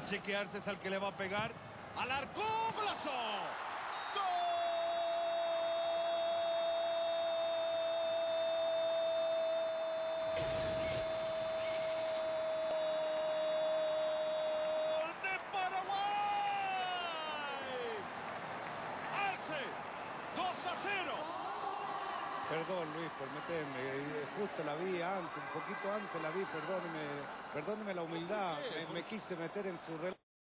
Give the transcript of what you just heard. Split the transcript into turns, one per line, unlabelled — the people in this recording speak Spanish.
Al chequearse es al que le va a pegar. ¡Al arco! ¡Golazo! ¡Hace 2-0!
Perdón, Luis, por meterme. Justo la vi antes, un poquito antes la vi, perdóneme la humildad. Me quise meter en su relato.